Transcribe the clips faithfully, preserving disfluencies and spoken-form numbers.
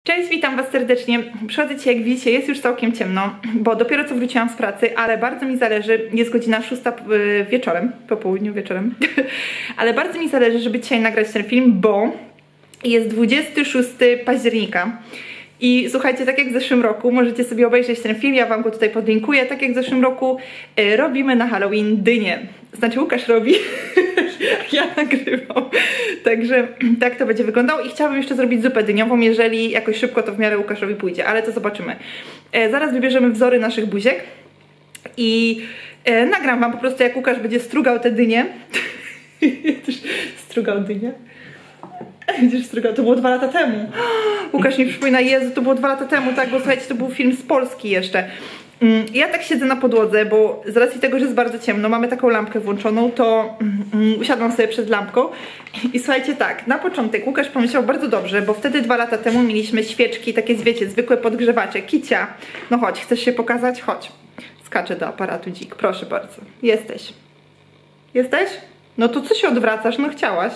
Cześć, witam was serdecznie. Przychodzę dzisiaj, jak widzicie, jest już całkiem ciemno, bo dopiero co wróciłam z pracy, ale bardzo mi zależy, jest godzina szósta wieczorem, po południu wieczorem, ale bardzo mi zależy, żeby dzisiaj nagrać ten film, bo jest dwudziestego szóstego października. I słuchajcie, tak jak w zeszłym roku, możecie sobie obejrzeć ten film, ja wam go tutaj podlinkuję, tak jak w zeszłym roku y, robimy na Halloween dynię. Znaczy Łukasz robi, ja nagrywam. Także tak to będzie wyglądało i chciałabym jeszcze zrobić zupę dyniową, jeżeli jakoś szybko to w miarę Łukaszowi pójdzie, ale to zobaczymy. E, zaraz wybierzemy wzory naszych buziek i e, nagram wam po prostu, jak Łukasz będzie strugał te dynie. Strugał dynię. Widzisz, to było dwa lata temu. Łukasz mi przypomina, Jezu, to było dwa lata temu, tak, bo słuchajcie, to był film z Polski jeszcze. Ja tak siedzę na podłodze, bo z racji tego, że jest bardzo ciemno, mamy taką lampkę włączoną, to um, usiadłam sobie przed lampką i słuchajcie, tak, na początek Łukasz pomyślał bardzo dobrze, bo wtedy dwa lata temu mieliśmy świeczki, takie, wiecie, zwykłe podgrzewacze. Kicia, no chodź, chcesz się pokazać? Chodź. Skaczę do aparatu dzik, proszę bardzo. Jesteś. Jesteś? No to co się odwracasz? No chciałaś.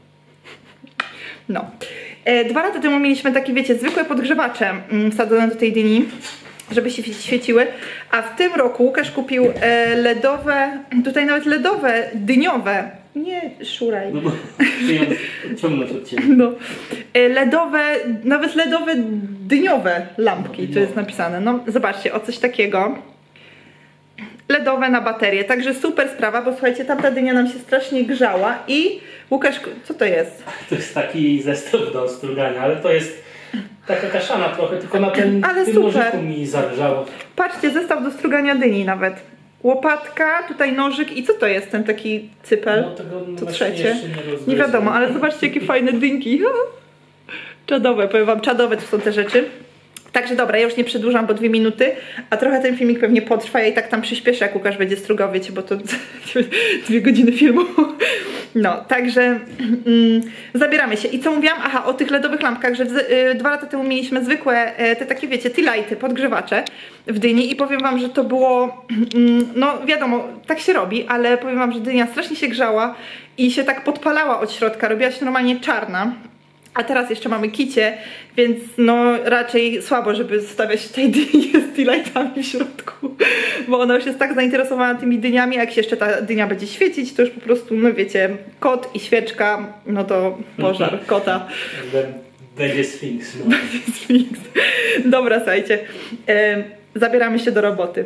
No. E, dwa lata temu mieliśmy takie, wiecie, zwykłe podgrzewacze mm, wsadzone do tej dyni, żeby się świeciły, a w tym roku Łukasz kupił e, ledowe, tutaj nawet ledowe, dyniowe, nie szuraj. No bo ciągnąć od ciebie. No. E, ledowe, nawet ledowe dyniowe lampki, tu jest napisane. No zobaczcie, o coś takiego. Ledowe na baterię, także super sprawa, bo słuchajcie, tamta dynia nam się strasznie grzała i Łukasz, co to jest? To jest taki zestaw do strugania, ale to jest taka kaszana trochę, tylko na ten, ale tym super. nożyku mi zależało. Patrzcie, zestaw do strugania dyni nawet. Łopatka, tutaj nożyk i co to jest ten taki cypel? No, tego to trzecie. Nie, nie wiadomo, ale zobaczcie, jakie fajne dynki. Czadowe, powiem wam, czadowe to są te rzeczy. Także dobra, ja już nie przedłużam, bo dwie minuty, a trochę ten filmik pewnie potrwa, ja i tak tam przyspieszę, jak Łukasz będzie strugał, wiecie, bo to dwie godziny filmu. No, także mm, zabieramy się. I co mówiłam? Aha, o tych ledowych lampkach, że y, dwa lata temu mieliśmy zwykłe, y, te takie, wiecie, tea-lighty, podgrzewacze w dyni i powiem wam, że to było, mm, no wiadomo, tak się robi, ale powiem wam, że dynia strasznie się grzała i się tak podpalała od środka, robiła się normalnie czarna. A teraz jeszcze mamy kicie, więc no raczej słabo, żeby zostawiać tej dyni z tea-lightami w środku, bo ona już jest tak zainteresowana tymi dyniami, jak się jeszcze ta dynia będzie świecić, to już po prostu, no wiecie, kot i świeczka, no to pożar kota. Będzie Sfinks. No. Będzie Sfinks. Dobra, słuchajcie, e, zabieramy się do roboty.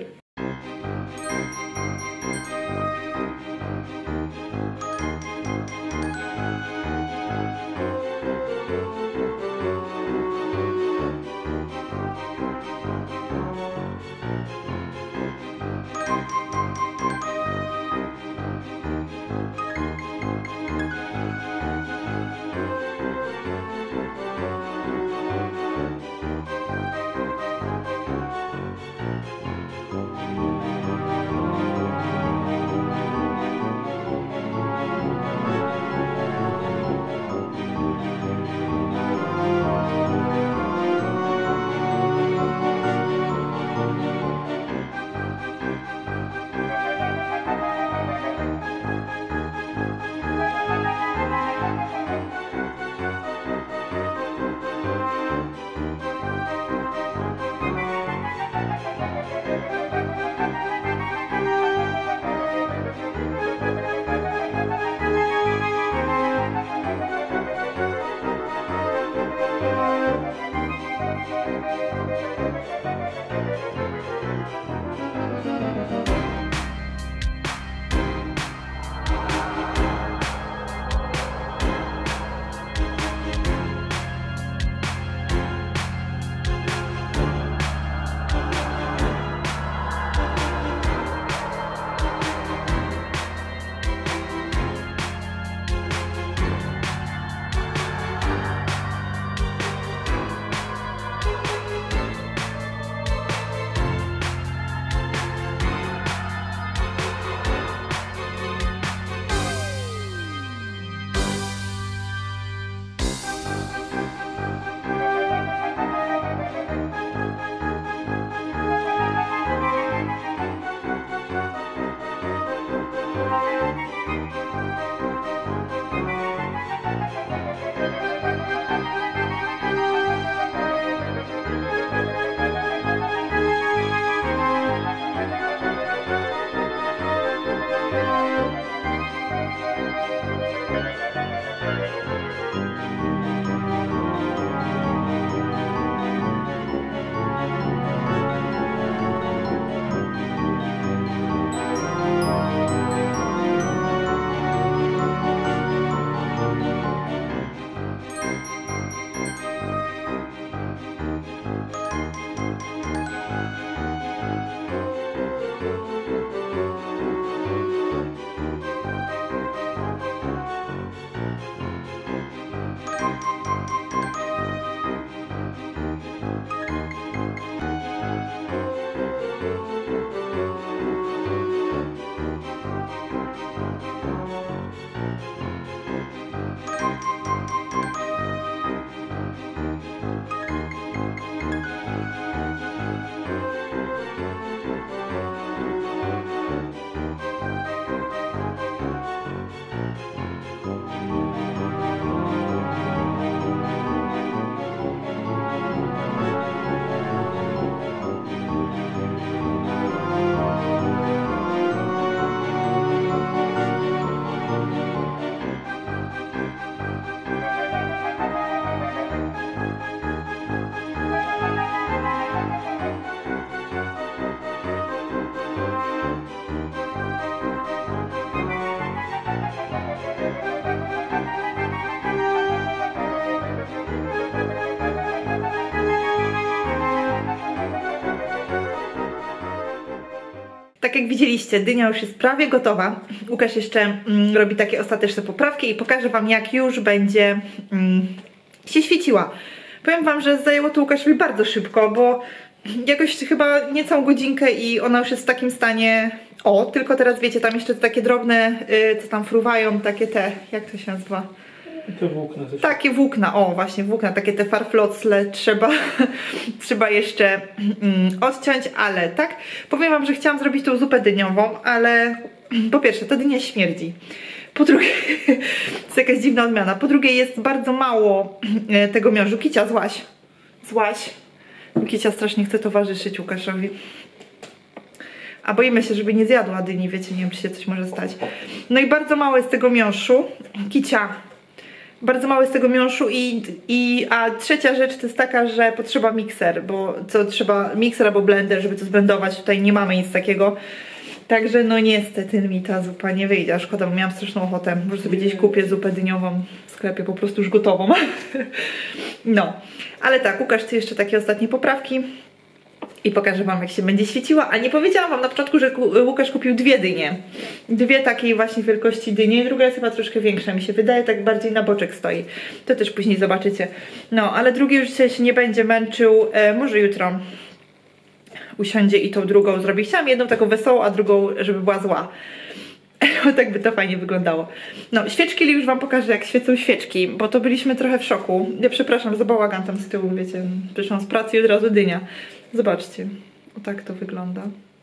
tak jak widzieliście, dynia już jest prawie gotowa. Łukasz jeszcze mm, robi takie ostateczne poprawki i pokażę wam, jak już będzie mm, się świeciła. Powiem wam, że zajęło to Łukaszowi bardzo szybko, bo jakoś chyba niecałą godzinkę i ona już jest w takim stanie. O, tylko teraz wiecie, tam jeszcze takie drobne, yy, co tam fruwają, takie te, jak to się nazywa? Te włókna. Też. Takie włókna, o właśnie włókna, takie te farflocle trzeba, trzeba jeszcze mm, odciąć, ale tak, powiem wam, że chciałam zrobić tą zupę dyniową, ale po pierwsze, ta dynia śmierdzi. Po drugie, to jest jakaś dziwna odmiana. Po drugie, jest bardzo mało tego miąższu. Kicia, złaś. Złaś. Kicia strasznie chce towarzyszyć Łukaszowi. A boimy się, żeby nie zjadła dyni, wiecie, nie wiem, czy się coś może stać. No i bardzo mało jest tego miąższu. Kicia. Bardzo mało jest tego miąższu i, i a trzecia rzecz to jest taka, że potrzeba mikser, bo co trzeba, mikser albo blender, żeby to zblendować. Tutaj nie mamy nic takiego. Także no niestety mi ta zupa nie wyjdzie, a szkoda, bo miałam straszną ochotę. Może sobie gdzieś kupię zupę dyniową w sklepie, po prostu już gotową. No, ale tak, Łukasz chce jeszcze takie ostatnie poprawki i pokażę wam, jak się będzie świeciła. A nie powiedziałam wam na początku, że Łukasz kupił dwie dynie. Dwie takiej właśnie wielkości dynie, druga jest chyba troszkę większa, mi się wydaje, tak bardziej na boczek stoi. To też później zobaczycie. No, ale drugi już się nie będzie męczył, e, może jutro usiądzie i tą drugą zrobi. Chciałam jedną taką wesołą, a drugą, żeby była zła. Tak by to fajnie wyglądało. No, świeczki już wam pokażę, jak świecą świeczki, bo to byliśmy trochę w szoku. Ja przepraszam za bałagan tam z tyłu, wiecie, przyszłam z pracy i od razu dynia. Zobaczcie, o tak to wygląda.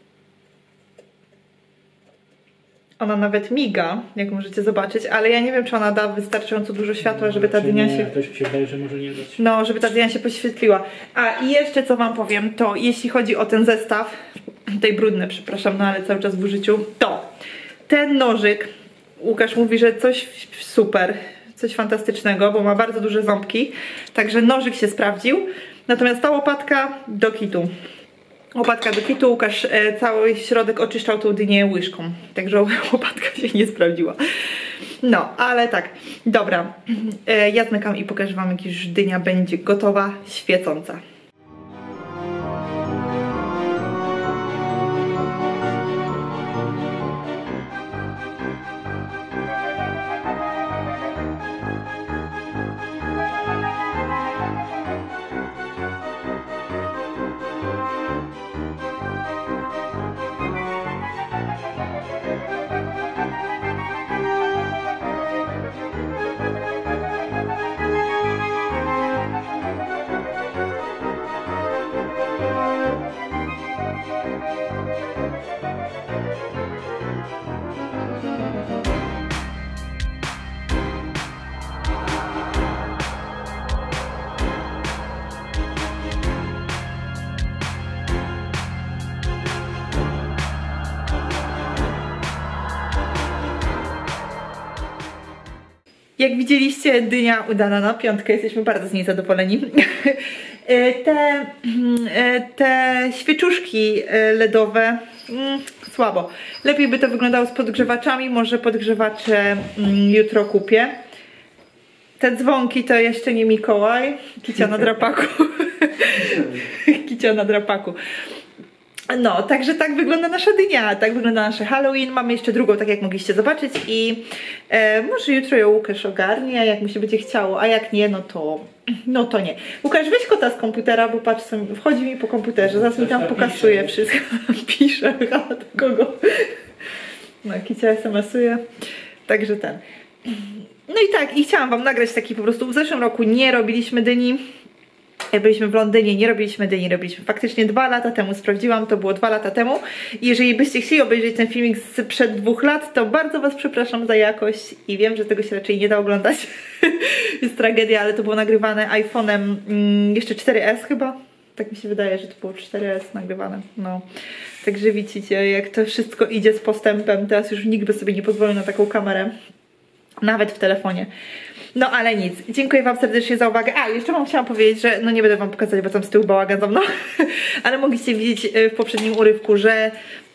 Ona nawet miga, jak możecie zobaczyć, ale ja nie wiem, czy ona da wystarczająco dużo światła, żeby ta dynia się... Też mi się wydaje, że może nie dać. No, żeby ta dynia się poświetliła. A i jeszcze co wam powiem, to jeśli chodzi o ten zestaw, tutaj brudne, przepraszam, no ale cały czas w użyciu, to ten nożyk, Łukasz mówi, że coś super, coś fantastycznego, bo ma bardzo duże ząbki, także nożyk się sprawdził, natomiast ta łopatka do kitu. Łopatka do kitu, Łukasz e, cały środek oczyszczał tą dynię łyżką, także łopatka się nie sprawdziła. No, ale tak, dobra, e, ja zmykam i pokażę wam, jak już dynia będzie gotowa, świecąca. Jak widzieliście, dynia udana na piątkę, jesteśmy bardzo z niej zadowoleni. Te, te świeczuszki ledowe, mm, słabo. Lepiej by to wyglądało z podgrzewaczami, może podgrzewacze mm, jutro kupię. Te dzwonki to jeszcze nie Mikołaj, Kicia na drapaku. Kicia na drapaku. No, także tak wygląda nasza dynia, tak wygląda nasze Halloween. Mamy jeszcze drugą, tak jak mogliście zobaczyć i e, może jutro ją Łukasz ogarnie, jak mu się będzie chciało, a jak nie, no to no to nie. Łukasz, weź kota z komputera, bo patrz, wchodzi mi po komputerze, zaraz mi tam pokasuje wszystko. Pisze, a do kogo? No, Kicia es em esuje, także ten. No i tak, i chciałam wam nagrać taki po prostu, w zeszłym roku nie robiliśmy dyni. Jak byliśmy w Londynie, nie robiliśmy dyni, robiliśmy faktycznie dwa lata temu, sprawdziłam, to było dwa lata temu. I jeżeli byście chcieli obejrzeć ten filmik sprzed dwóch lat, to bardzo was przepraszam za jakość i wiem, że tego się raczej nie da oglądać. Jest tragedia, ale to było nagrywane iPhone'em mm, jeszcze cztery S chyba. Tak mi się wydaje, że to było cztery S nagrywane. No. Także widzicie, jak to wszystko idzie z postępem. Teraz już nikt by sobie nie pozwolił na taką kamerę. Nawet w telefonie. No ale nic, dziękuję wam serdecznie za uwagę. A, jeszcze wam chciałam powiedzieć, że no nie będę wam pokazać, bo tam z tyłu bałagan za mną. Ale mogliście widzieć w poprzednim urywku, że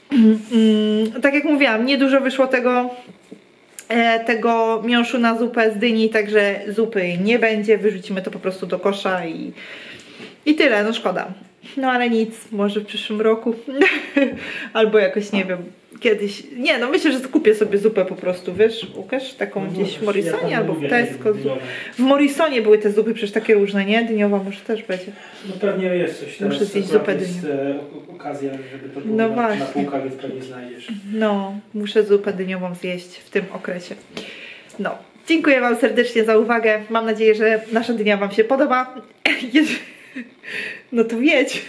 mm, tak jak mówiłam, niedużo wyszło tego e, tego miąższu na zupę z dyni, także zupy nie będzie, wyrzucimy to po prostu do kosza i, i tyle, no szkoda. No ale nic, może w przyszłym roku. Albo jakoś, nie wiem, kiedyś. Nie, no myślę, że kupię sobie zupę po prostu, wiesz, Łukasz? Taką No gdzieś w możesz, Morrisonie ja albo lubię w Tesco. dyniowe. W Morrisonie były te zupy przecież takie różne, nie? Dyniowa może też będzie. No pewnie jest coś teraz. Muszę zjeść akurat zupę jest dyniową. e, okazja, żeby to było No na, właśnie. na półkach, więc pewnie znajdziesz. No, muszę zupę dyniową zjeść w tym okresie. No, dziękuję Wam serdecznie za uwagę. Mam nadzieję, że nasza dynia Wam się podoba. Jeż- No to jedź.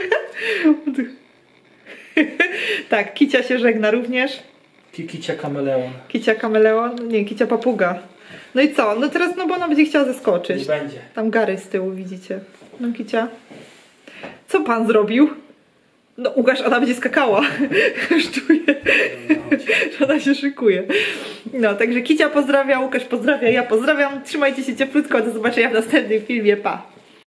Tak, Kicia się żegna również. Kicia kameleon. Kicia kameleon, nie, Kicia papuga. No i co? No teraz, no bo ona będzie chciała Nie zeskoczyć. będzie. Tam Gary z tyłu, widzicie. No Kicia. Co pan zrobił? No Łukasz, ona będzie skakała. Już czuję, że ona się szykuje. No, także Kicia pozdrawia, Łukasz pozdrawia, ja pozdrawiam. Trzymajcie się cieplutko, do zobaczenia w następnym filmie, pa!